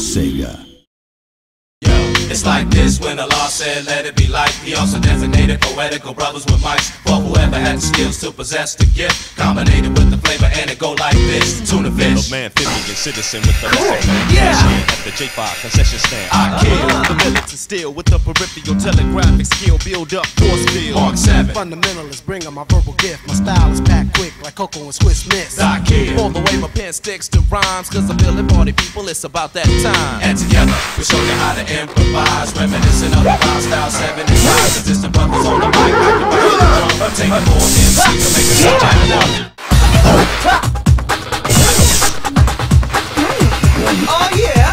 Sega. It's like this when Allah said let it be light. He also designated poetical brothers with mics for whoever had the skills to possess the gift, combinated with the flavor, and it go like this: tuna fish, man, 50 and citizen with the lesson. Yeah. At the J5 concession stand. I kill the militant steel with the peripheral telegraphic skill. Build up force field. Mark 7. Fundamentalist, bring on my verbal gift. My style is packed quick like Coco and Swiss Miss. I kill. All the way my pen sticks to rhymes, cause I'm feeling party people, it's about that time. And together we show you how to improvise, reminiscent of the Wild Style 75. Resistant brothers on the mic, like you behind the drum. Taking more MC to make a subject one. Oh yeah!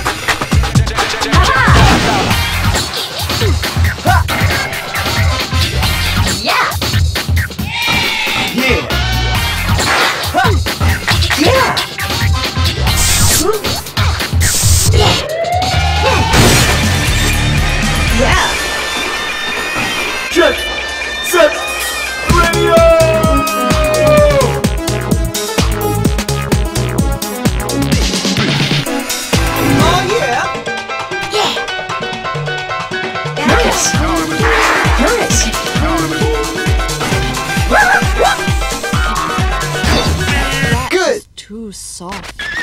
Check, set, radio! Oh yeah! Good! Too soft.